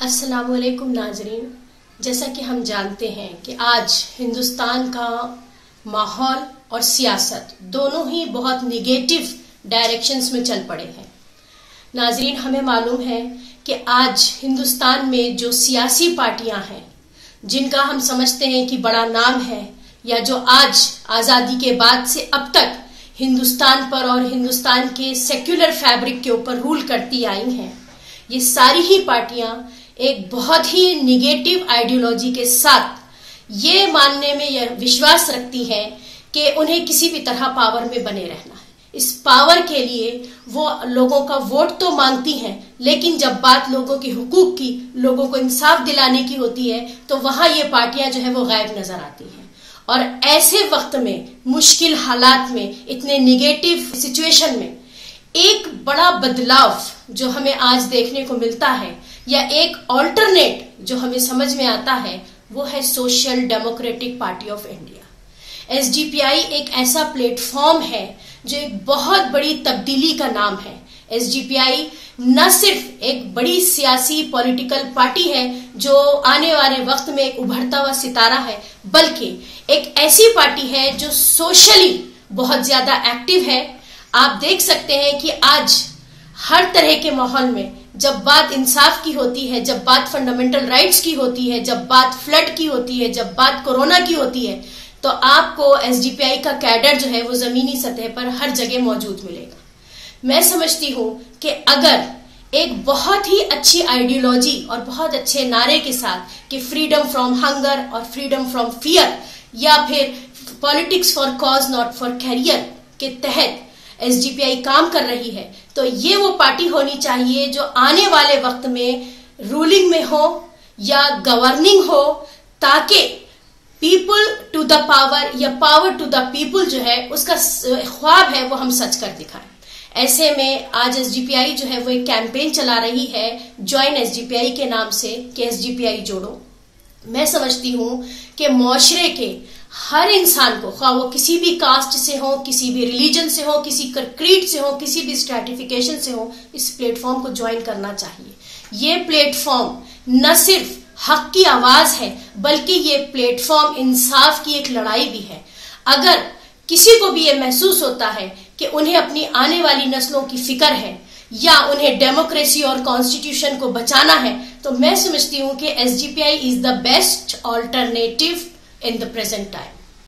अस्सलामुअलैकुम नाजरीन, जैसा कि हम जानते हैं कि आज हिंदुस्तान का माहौल और सियासत दोनों ही बहुत निगेटिव डायरेक्शंस में चल पड़े हैं। नाजरीन, हमें मालूम है कि आज हिंदुस्तान में जो सियासी पार्टियां हैं जिनका हम समझते हैं कि बड़ा नाम है या जो आज आज़ादी के बाद से अब तक हिंदुस्तान पर और हिंदुस्तान के सेक्युलर फैब्रिक के ऊपर रूल करती आई हैं, ये सारी ही पार्टियां एक बहुत ही निगेटिव आइडियोलॉजी के साथ ये मानने में यह विश्वास रखती हैं कि उन्हें किसी भी तरह पावर में बने रहना है। इस पावर के लिए वो लोगों का वोट तो मांगती हैं, लेकिन जब बात लोगों के हुकूक की, लोगों को इंसाफ दिलाने की होती है तो वहां ये पार्टियां जो है वो गायब नजर आती हैं। और ऐसे वक्त में, मुश्किल हालात में, इतने निगेटिव सिचुएशन में एक बड़ा बदलाव जो हमें आज देखने को मिलता है या एक ऑल्टरनेट जो हमें समझ में आता है, वो है Social Democratic Party of India. SDPI एक ऐसा प्लेटफॉर्म है जो एक बहुत बड़ी तब्दीली का नाम है। एसडीपीआई न सिर्फ एक बड़ी सियासी पॉलिटिकल पार्टी है जो आने वाले वक्त में एक उभरता हुआ सितारा है, बल्कि एक ऐसी पार्टी है जो सोशली बहुत ज्यादा एक्टिव है। आप देख सकते हैं कि आज हर तरह के माहौल में जब बात इंसाफ की होती है, जब बात फंडामेंटल राइट्स की होती है, जब बात फ्लड की होती है, जब बात कोरोना की होती है, तो आपको एसडीपीआई का कैडर जो है वो जमीनी सतह पर हर जगह मौजूद मिलेगा। मैं समझती हूं कि अगर एक बहुत ही अच्छी आइडियोलॉजी और बहुत अच्छे नारे के साथ कि फ्रीडम फ्रॉम हंगर और फ्रीडम फ्रॉम फियर या फिर politics for cause not for career के तहत एसडीपीआई काम कर रही है, तो ये वो पार्टी होनी चाहिए जो आने वाले वक्त में रूलिंग में हो या गवर्निंग हो, ताकि पीपल टू द पावर या पावर टू द पीपल जो है उसका ख्वाब है वो हम सच कर दिखाएं। ऐसे में आज एसडीपीआई जो है वो एक कैंपेन चला रही है ज्वाइन एसडीपीआई के नाम से कि एसडीपीआई जोड़ो। मैं समझती हूं कि मुआशरे के हर इंसान को, खा वो किसी भी कास्ट से हो, किसी भी रिलीजन से हो, किसी क्रीड से हो, किसी भी स्ट्रैटिफिकेशन से हो, इस प्लेटफॉर्म को ज्वाइन करना चाहिए। ये प्लेटफॉर्म न सिर्फ हक की आवाज है, बल्कि ये प्लेटफॉर्म इंसाफ की एक लड़ाई भी है। अगर किसी को भी ये महसूस होता है कि उन्हें अपनी आने वाली नस्लों की फिक्र है या उन्हें डेमोक्रेसी और कॉन्स्टिट्यूशन को बचाना है, तो मैं समझती हूं कि SDPI is the best alternative in the present time.